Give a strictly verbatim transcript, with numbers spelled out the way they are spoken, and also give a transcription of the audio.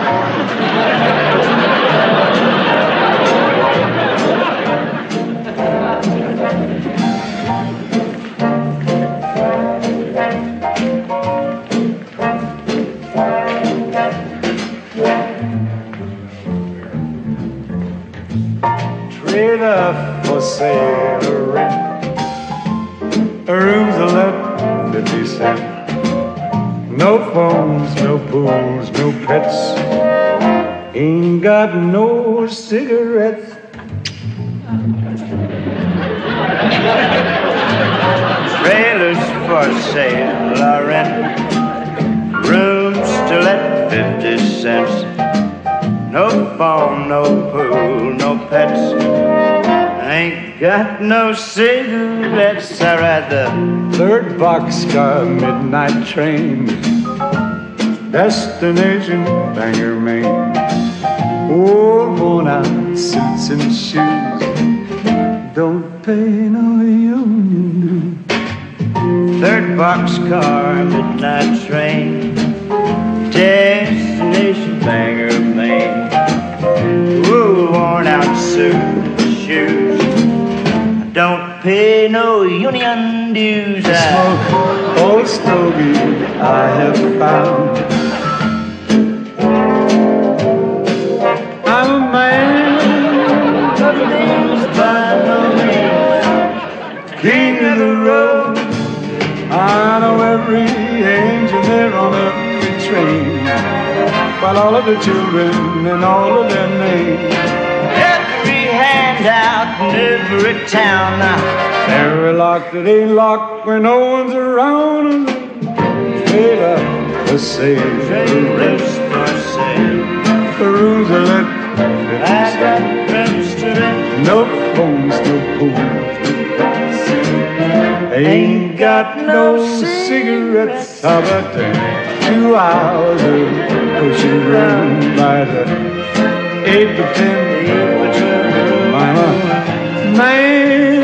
Trailer for sale or rent, rooms are let fifty cents. No phones, no pools, no pets. Ain't got no cigarettes. Trailers for sale or rent, rooms to let fifty cents. No phone, no pool, no pets. Ain't got no cigarettes. I ride the third boxcar midnight train, destination Bangor, Maine. Old worn out suits and shoes, don't pay no union dues. Third boxcar midnight train, destination Bangor, Maine. Ooh, worn out suit and shoes, don't pay no union dues. I smoke old stogie I have found. I'm a man of the blues by no means, king of the road. I know every angel there on every train, while all of the children and all of their names. Every handout in every town, every lock that ain't locked when no one's around. Trailer for sale, trailers for sale, the rooms are let. I got rooms to rent. No phones, no pools, no pets. Ain't got no cigarettes. How about that? Two hours of pushing around by the eight to ten. Mama, man.